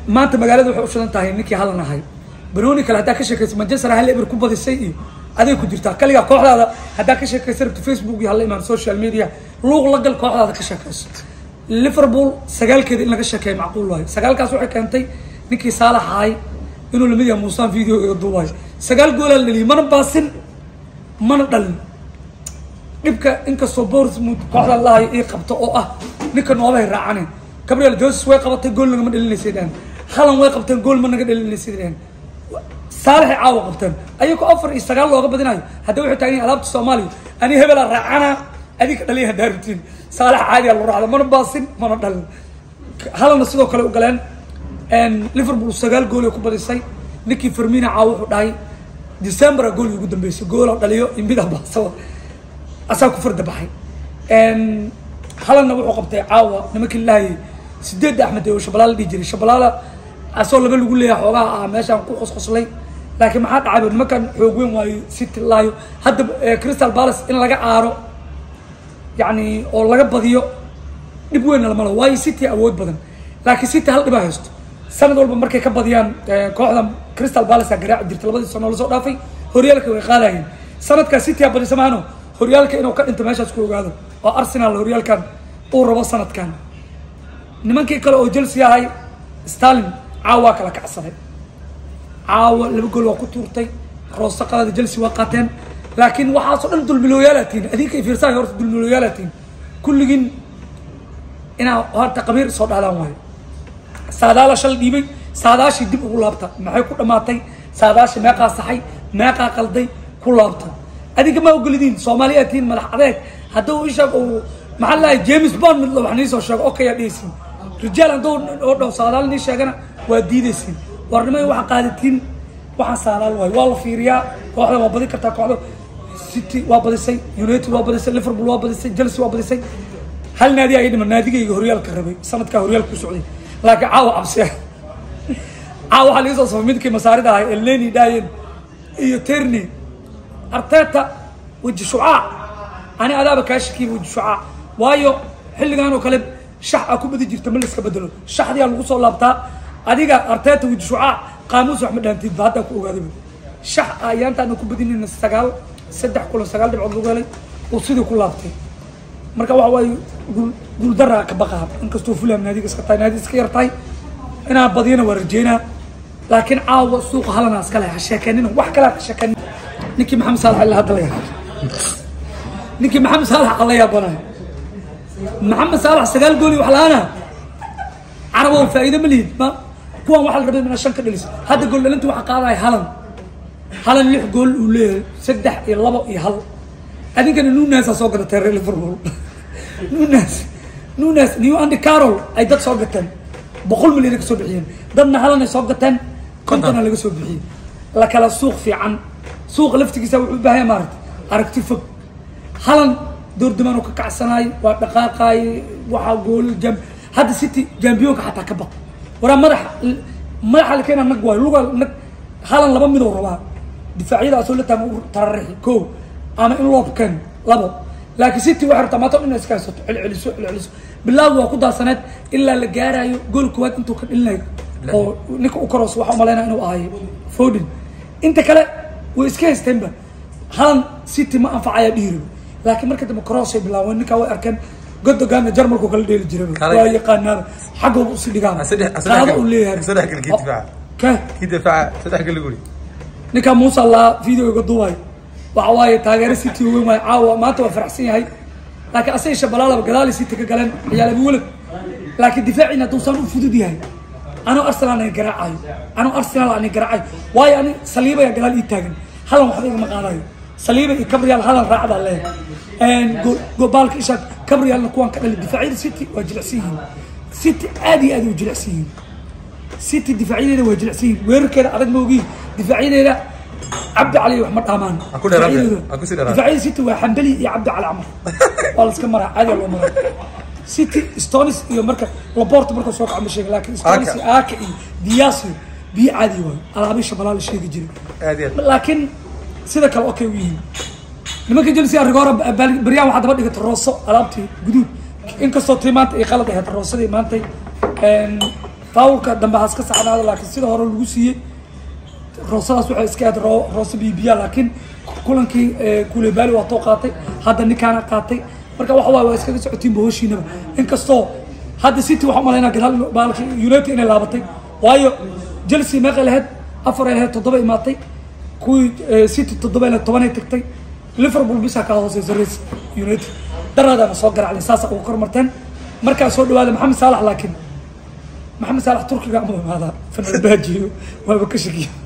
maanta magaalada waxay u shidan tahay ninkii halan ahay barooni kale haddaa ka sheekaysa Manchester hal eber ku badisay iyo aday ku jirtaa kaliya kooxdaada haddaa ka sheekaysa rabto Facebook iyo hal imaan social media luuq la gal kooxdaada ka sheekayso Liverpool sagaalkeeda in laga sheekeeyo macquul waayo sagaalkaas waxay keentay ninkii Salah ahay inuu lamid yahay Musa video iyo duubay sagaal gool la leeyahay mana baasin mana dhalin dhibka inkastoo Bournemouth kooxda Allah ay qabto oo ah ninka noolay raacaneen Gabriel Jesus way qabatay gool naga ma dhalinaysadaan halan way qabteen gool ma naga dhalinaysadaan Salah caawa qabteen ayagoo 4 iyo 9 looga badinayo hadda waxay taagan alaabta Soomaaliya ani hebel raacana adiga dhaliyaha daartiin Salah caadi ah loo raacdo mana baasin mana dhalin halana sidoo kale u galeen Liverpool 9 gool ku badisay ninkii Firmino caawa wuxuu dhahay December gool ugu dambeysay gool dhaliyo inbida baasaw asaa ku farda baxay halana wuxuu qabtay caawa nimankii Ilaahay 8 Axmed iyo Shabalala dhijiri Shabalala asoo laga lagu leeyahay xogaa meeshan ku qosqoslay laakiin maxaa dhacay nimankan xoog weyn waayo City laayo hadda Crystal Palace in laga aaro yani oo laga badiyo dib weyn lama laha waayo City awood badan laakiin City hal dhib haysto sanad walba markay ka badiyaan kooxda Crystal Palace garaac jirtay labadii sano la soo dhaafay horyaalka way qaadayeen sanadka City abadi samaano horyaalka inuu ka dhinto meeshaas ku ogaado oo Arsenal horyaalkan uu rabo sanadkan nimankii kale oo Chelsea ahay Sterling caawa kala kacsaday caawa laba gool waa ku tuurtay roos qadada Chelsea waa qaateen laakiin waxa soo dhan dulmilooyaalatiin adinka fiirsan horta dulmilooyaalatiin kulligin ina horta qabiir soo dhaadaan way saadaala shal dhiibay saadaashi dib ugu laabta maxay ku dhamaatay saadaashi meeqa saxay meeqa qalday ku laabta adiga ma ogolidin Soomaaliyeetiin madax adeeg hadda uu ishaag oo maxaa James Bond mid loo waxnii soo sheego okay ya dheesin rijaal andoo oo dhaw saadaal ni sheegana waa diidaysin warnimay waxa qaadatiin waxa saadaal way waa la fiiriyaa kooxda waa badi kartaa kooxda City waa badisay United waa badisay Liverpool waa badisay Chelsea waa badisay hal naadi ay dhiman naadigayga horyaalka rabay sanadka horyaalka ku socday laakiin caawa absay caawa waxa la soo midkii masaarida ah Elneny Dayen iyo Tierney Arteta wajhi shucaa ani adaaba kaashkii wajhi shucaa waayo xilligan oo kale shax ku badi jirta ma la iska bedelo shaxdiya lagu soo laabtaa adiga Arteta wajhi shucaa qaamuus wax ma dhaantid baada ku ogaaday shax ayaantan ku badinina 9 3 kulo 9 dhibcood lagu helay oo sidii ku laabtay marka waxa way gul darra ka baqaa inkastoo Fulham naadiga iska tahay naadiga iska yartay ina badiyana warjeena laakiin caawa suuq halana iska leh sheekanina wax kala ka sheekan ninkii Maxamed Salah la hadlaya ninkii Maxamed Salah Allah ya banaa Maxamed Salah 9 gool wax laana arabo faa'iido ma lihid ma kuwan waxa la rabay in shan ka dhaliso hadda gool dhalintu waxa qaaday halan 6 gool uu leeyahay 3 iyo 2 iyo 1 adinkana Nunes soo gadatay Liverpool Nunes New Andy Carroll ay dad soo gateen 100 milyan ka soo bixiyeen dadna halan ay soo gateen kontana laga soo bixiyay la kala suuq fiican suuq laftigiisa wuxuu u baahan yahay aragti fog halan door dumaan oo ka kacsanay waa dhaqaaqay waxa gool jam hadda City jambiyonka xataa ka baq wara madax la keenay nag way lugal nag halan laba mid oo rabaa difaaciyada soo la tararixi ko ama in loo kan labo laakiin City waxa rabtaa maanta in iska soo celceliso bilaad waa ku daasaneed ilaa la gaarayo gool koowaad intuu ka dhilnay oo ninka u koros waxa maleynaa inuu ahay Foden inta kale way iska haysteenba halan City ma anfacaya dhiiro laakiin marka dib cross ay bilaaween ninka way arkeen godogaana Jarmalku kala dheeli jiray waa yaqaanaa xaq uu si dhigaan qaado uu leeyahay saddex kale kii difaac saddex kale guri ninka Musa la video uga duubay waxa waaye taageero City weyn way caawa maanta waa faraxsan yahay laakiin asay Shabalala gadaal City ka galeen ciyaal walad laakiin difaacina tuusan u fudud yahay أنا أرسنال أنا قرعي واي أنا صليبة يا جلال إيتاجن هلا محبيك مقالي صليبة كبريال هلا راعد عليه إن جو بالك إيش كبريال نكون كذا الدفاعي سيتي وجلسين سيتي عادي وجلسين سيتي دفاعي وجلسين وين كذا أرد موجي دفاعي لا عبد علي وأحمد أمان دفاعي سيتي وحمدلي يا عبد على عمر والله كمرة عادي والله مرة سيتي ستونس يوم مركز لابورت مركز سوق عم الشيء لكن ستونس آكي دياسو بي عادي وين أنا أبي شبلال الشيء يجري لكن سيدا كلا أوكي وين لما كنت جلسي أرجع بريان واحد بدي قلت الرصة ألعبتي جدود إنك صوتي مانت إيه خلط هاد الرصة دي مانتي faawulka dambe has ka saxnaado laakiin sida hore lagu siiyey roosadaas waxay iska aad roosa bibiya laakiin kulankii Koulibaly waa too qaatay hadda ninkaana qaatay marka waxa waa iskaga socotiin bohoshiinaba inkastoo hadda City waxa maleynaa gadaal baalki United inay laabatay waayo Chelsea ma qalayd 4 ay 7 imaatay kuwi City 7 ay 10 ay tagtay Liverpool bisa ka hooseysa race United darada soo garaacay saas oo kormarteen marka soo dhawaada Mohamed Salah laakiin Mohamed Salah Turkiga ama hada fanal baajiyo waa ka shakiyo